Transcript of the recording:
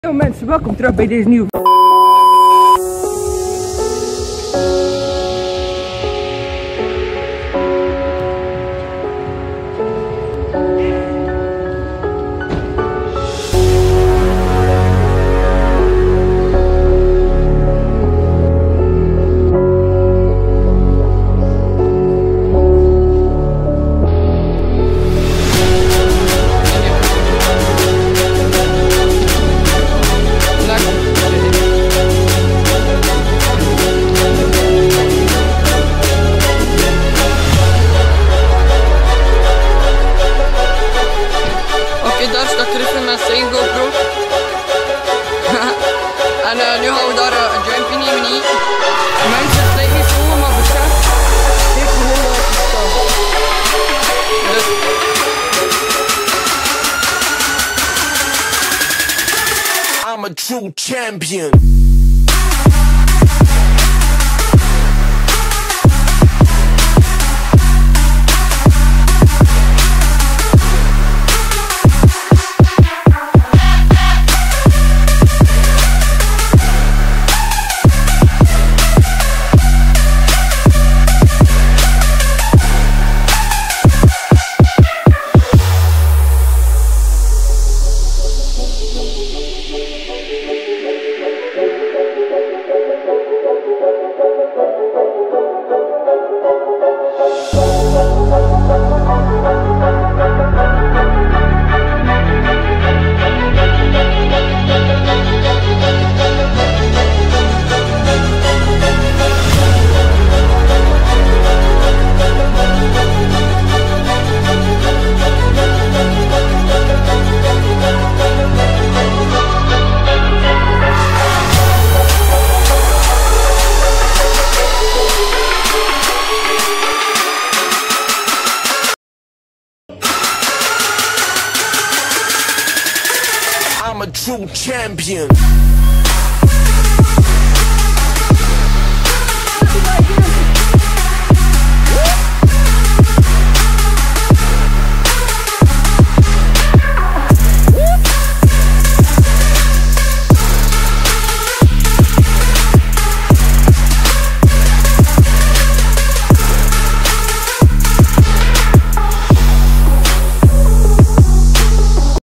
Yo mensen, welkom terug bij deze nieuwe. Daar sta ik terug met zijn GoPro. En nu gaan we daar een jumpy nemen. Niet. Mensen, het lijkt niet zo, maar besef. Heeft gewoon wel gestaan. I'm a true champion. I'm a true champion.